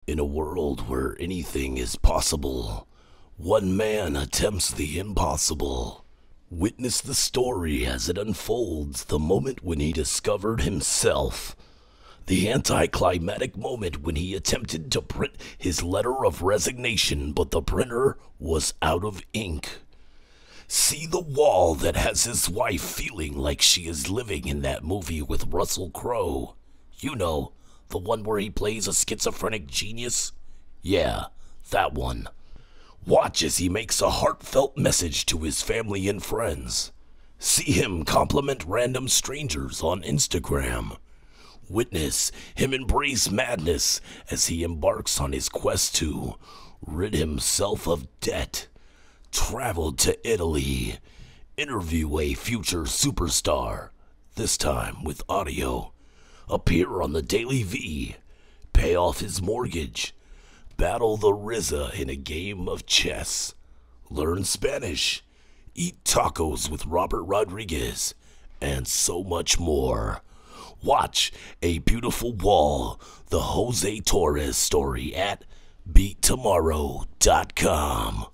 In a world where anything is possible, one man attempts the impossible. Witness the story as it unfolds, the moment when he discovered himself. The anticlimactic moment when he attempted to print his letter of resignation, but the printer was out of ink. See the wall that has his wife feeling like she is living in that movie with Russell Crowe. You know, the one where he plays a schizophrenic genius? Yeah, that one. Watch as he makes a heartfelt message to his family and friends. See him compliment random strangers on Instagram. Witness him embrace madness as he embarks on his quest to rid himself of debt. Travel to Italy. Interview a future superstar, this time with audio. Appear on the Daily V. Pay off his mortgage. Battle the RZA in a game of chess. Learn Spanish. Eat tacos with Robert Rodriguez. And so much more. Watch A Beautiful Wall, the Jose Torres story at beattomorrow.com.